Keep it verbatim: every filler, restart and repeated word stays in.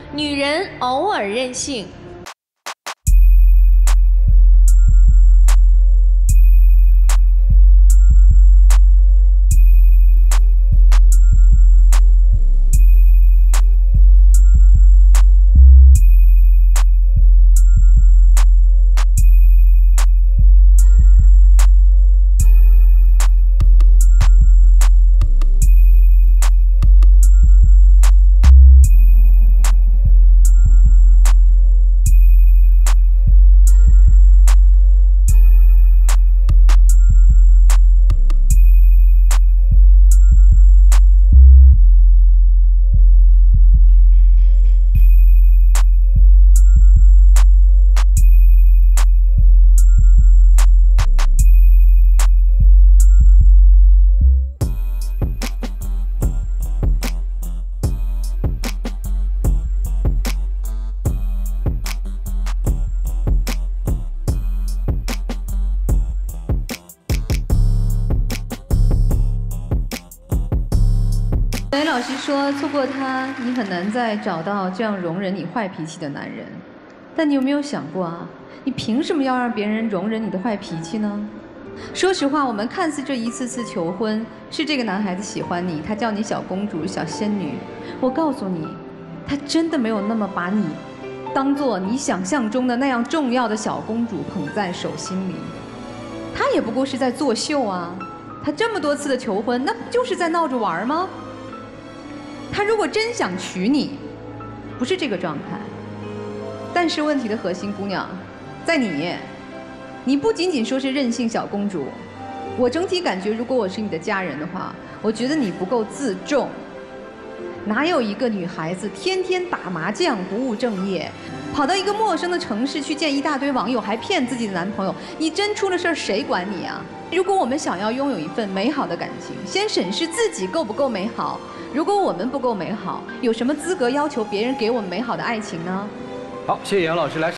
女人偶尔任性。 小野老师说，错过他，你很难再找到这样容忍你坏脾气的男人。但你有没有想过啊？你凭什么要让别人容忍你的坏脾气呢？说实话，我们看似这一次次求婚，是这个男孩子喜欢你，他叫你小公主、小仙女。我告诉你，他真的没有那么把你当做你想象中的那样重要的小公主捧在手心里。他也不过是在作秀啊！他这么多次的求婚，那不就是在闹着玩吗？ 他如果真想娶你，不是这个状态。但是问题的核心，姑娘，在你，你不仅仅说是任性小公主，我整体感觉，如果我是你的家人的话，我觉得你不够自重。哪有一个女孩子天天打麻将不务正业，跑到一个陌生的城市去见一大堆网友，还骗自己的男朋友？你真出了事儿，谁管你啊？如果我们想要拥有一份美好的感情，先审视自己够不够美好。 如果我们不够美好，有什么资格要求别人给我们美好的爱情呢？ 好，谢谢杨老师来。